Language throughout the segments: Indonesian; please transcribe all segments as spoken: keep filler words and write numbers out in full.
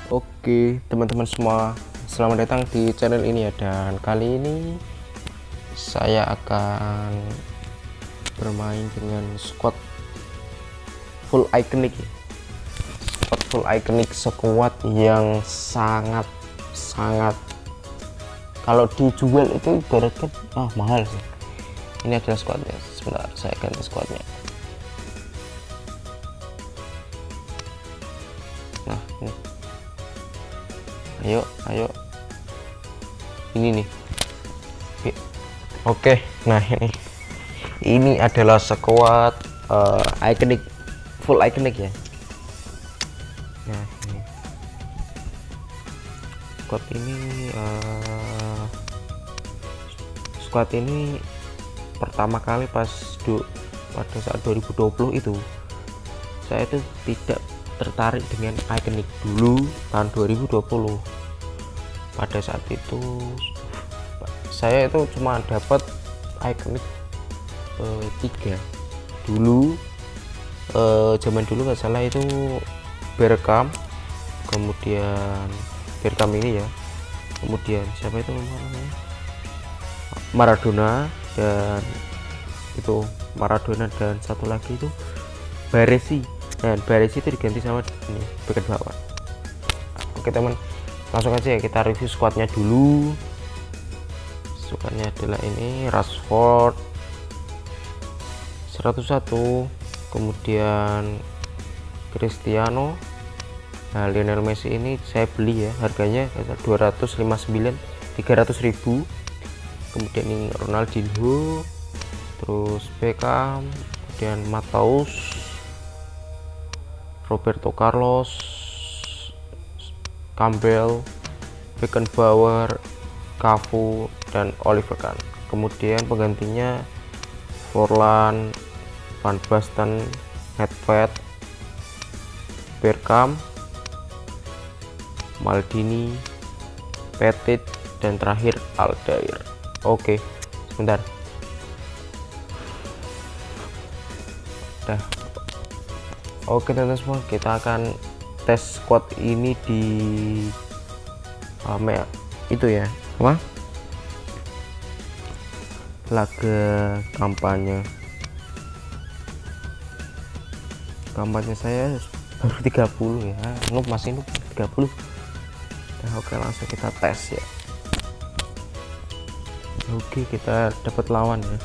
Oke teman-teman semua, selamat datang di channel ini ya. Dan kali ini saya akan bermain dengan squad full iconic ya. Squad full iconic, squad yang sangat sangat kalau dijual itu ibaratkan ah mahal sih. Ini adalah squadnya. Sebentar, saya ganti squadnya. Nah ini, ayo ayo ini nih. Oke, nah ini ini adalah squad uh, iconic, full iconic ya. Nah ini squad ini uh, squad ini pertama kali pas du, pada saat dua ribu dua puluh itu saya itu tidak tertarik dengan iconic dulu. Tahun dua ribu dua puluh pada saat itu saya itu cuma dapat iconic eh, tiga dulu, eh, zaman dulu nggak salah itu Bergkamp, kemudian Bergkamp ini ya, kemudian siapa itu namanya, Maradona, dan itu Maradona dan satu lagi itu Baresi, dan Baresi itu diganti sama ini Beckenbauer. Oke teman, langsung aja ya kita review squadnya dulu. Squadnya adalah ini Rashford seratus satu, kemudian Cristiano. Nah Lionel Messi ini saya beli ya, harganya dua ratus lima puluh sembilan, tiga ratus ribu. Kemudian ini Ronaldinho, terus Beckham, kemudian Matheus, Roberto Carlos, Campbell, Beckenbauer, Cafu, dan Oliver Kahn. Kemudian penggantinya Forlan, Van Basten, Nedved, Bergkamp, Maldini, Petit, dan terakhir Aldair. Oke, sebentar. Dah. Oke teman-teman semua, kita akan tes squad ini di um, itu ya, apa? Laga kampanye. Kampanye saya baru tiga puluh ya. Noob masih noob tiga puluh. Nah, oke langsung kita tes ya. Oke, kita dapat lawan ya.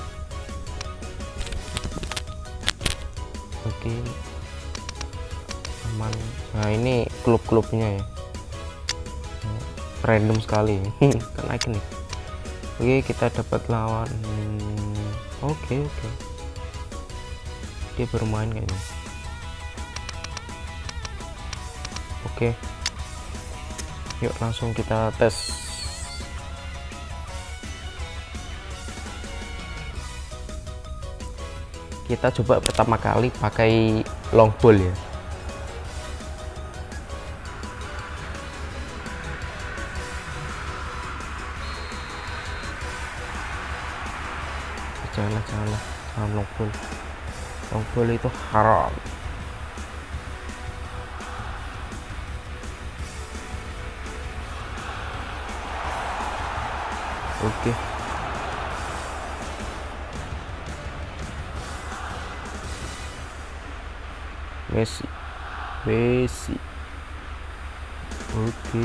Oke. Aman. Nah, ini klub-klubnya ya. Random sekali. Kan iconic. Oke, kita dapat lawan. Hmm, oke, oke. Dia bermain kayaknya. Oke. Yuk langsung kita tes. Kita coba pertama kali pakai long ball ya. Janganlah, janganlah, jangan long ball. Long ball itu haram. Oke. Messi, Messi. Oke.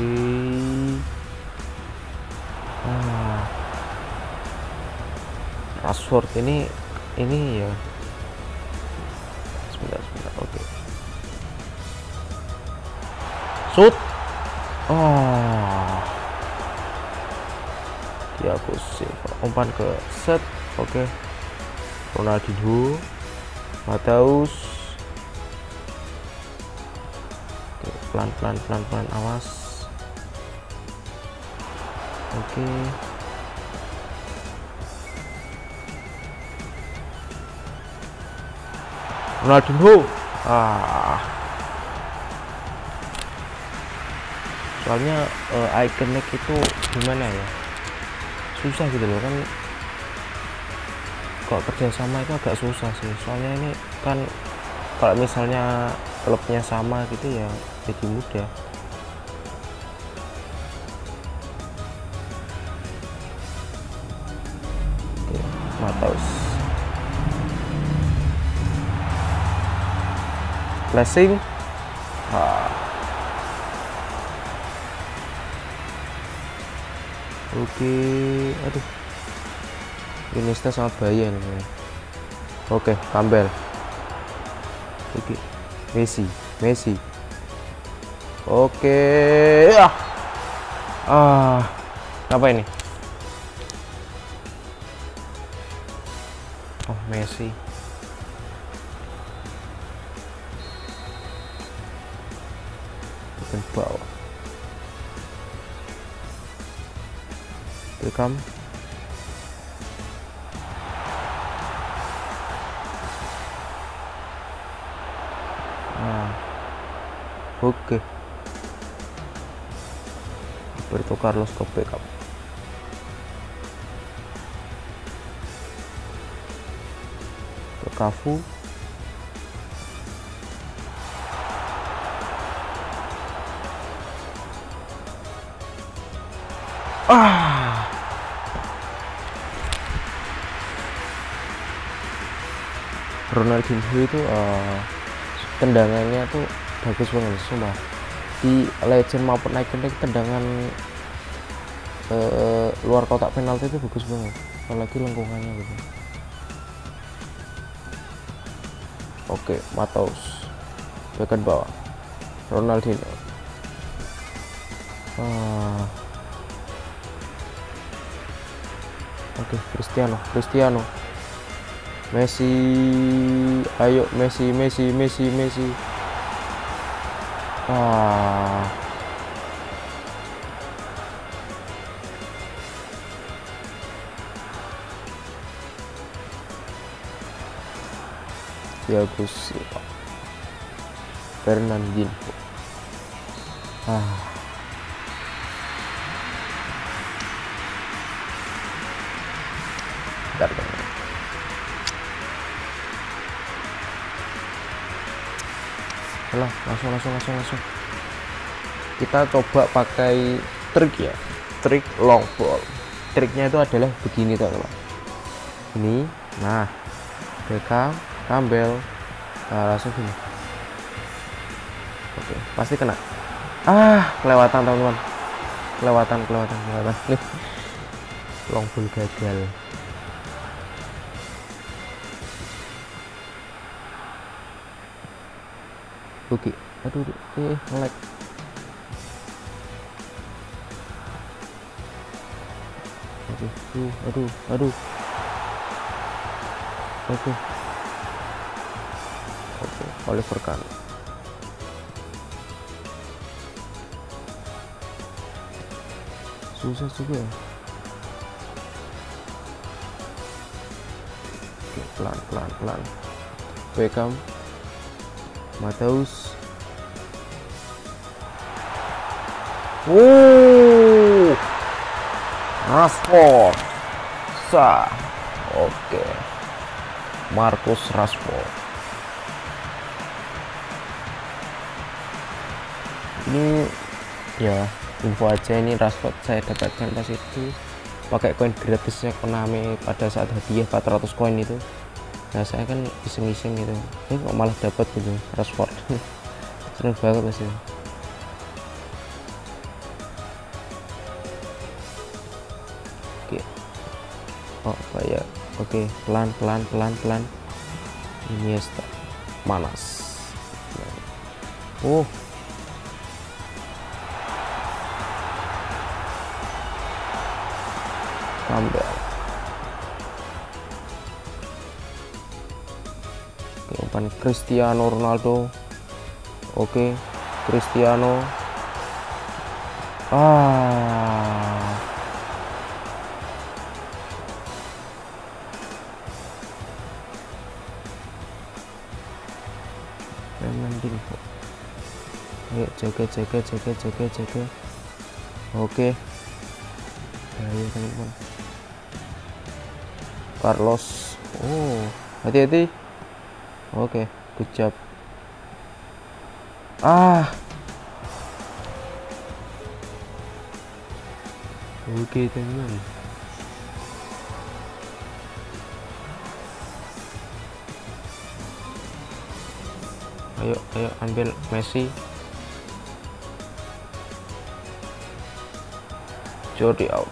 Ah. Rashford ini ini ya. Sebentar, sebentar. Oke. Shoot. Oh. Thiago Silva umpan ke set. Oke. Ronaldinho, Matheus. Oke, pelan pelan pelan pelan, awas. Oke. Ronaldinho. Ah. Soalnya uh, iconic itu gimana ya? Susah gitu loh kan. Kok kerjasama itu agak susah sih. Soalnya ini kan kalau misalnya klubnya sama gitu ya jadi mudah. flashing. Ah. Oke, aduh, Iniesta sangat bahaya nih. Oke, Campbell. Oke, Messi, Messi. Oke, ah, ah, apa ini? Oh, Messi. Ke bawah. Beckham. Nah, oke. Roberto Carlos ke Beckham. Ke Cafu. Ah. Ronaldinho itu uh, tendangannya tuh bagus banget, sumpah. Di Legend maupun Iconic tendangan uh, luar kotak penalti itu bagus banget, apalagi lengkungannya gitu. Oke, Matheus bagian bawah, Ronaldinho. Ah. Oke, Cristiano, Cristiano, Messi, ayo Messi, Messi, Messi, Messi. Ah, Thiago Silva, Fernandinho. Ah. Bentar, bentar. Alah, langsung langsung langsung langsung kita coba pakai trik ya, trik long ball. Triknya itu adalah begini teman-teman, ini, nah, Beckham, Campbell, nah, langsung gini. Oke, pasti kena. Ah, kelewatan teman-teman, kelewatan kelewatan kelewatan long ball gagal. Oke, aduh, eh, ngelag. Aduh, aduh, aduh, aduh. Oke, oke, Oliver Kahn. Susah juga. Oke, pelan, pelan, pelan. Beckham. Matheus. Oh, Rashford. Sah. Oke, Marcus Rashford. Ini ya info aja, ini Rashford saya dapatkan pas itu pakai koin gratisnya Konami pada saat hadiah empat ratus koin itu. Nah, saya kan iseng-iseng gitu, eh kok malah dapat gitu Rashford. Seneng banget pasti. Oke, oh apa ya, oke, pelan pelan pelan pelan. Iniesta, manas. Oh, Campbell. Umpan Cristiano Ronaldo. Oke, Cristiano. Ah, Fernandinho. Ayo jaga jaga jaga jaga jaga. Oke, ayo teman-teman. Carlos. Oh, hati-hati. Oke, good job. Ah, oke teman. Ayo ayo ambil Messi. Jordi out.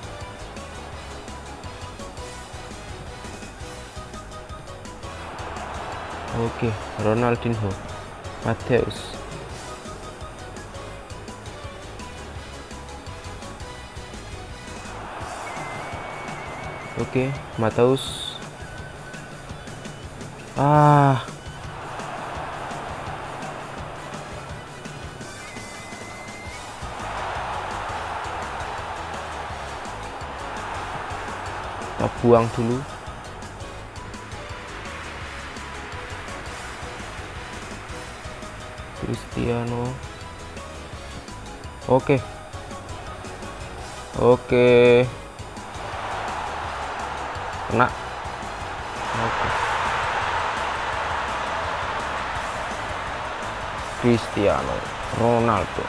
Oke, Ronaldinho, Mateus. Oke, Mateus. Ah. Kita buang dulu. Cristiano. Oke. Oke. Kena. Oke. Cristiano Ronaldo.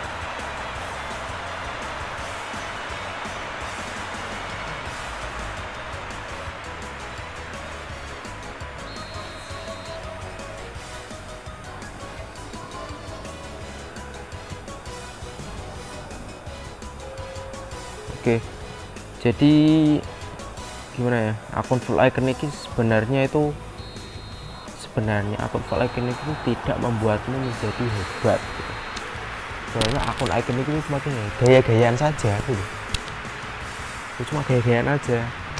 Oke, jadi gimana ya, akun full iconic ini sebenarnya itu sebenarnya akun full iconic itu tidak membuatmu menjadi hebat gitu. Soalnya akun iconic ini cuma gaya-gayaan saja gitu. Itu cuma gaya-gayaan aja.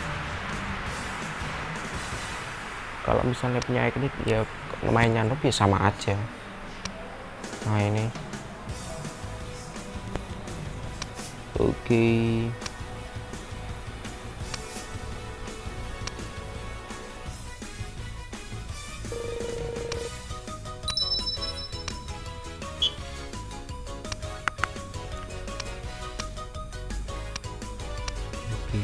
Kalau misalnya punya iconic ya mainnya noob ya sama aja. Nah ini oke. Oke,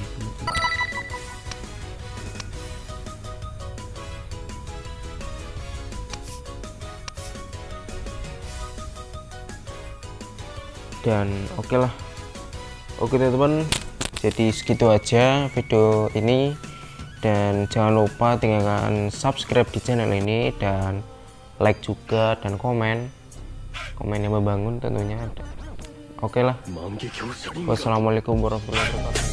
dan oke okay lah. Oke teman-teman, jadi segitu aja video ini, dan jangan lupa tinggalkan subscribe di channel ini dan like juga dan komen komen yang membangun tentunya. Oke lah, wassalamualaikum warahmatullahi wabarakatuh.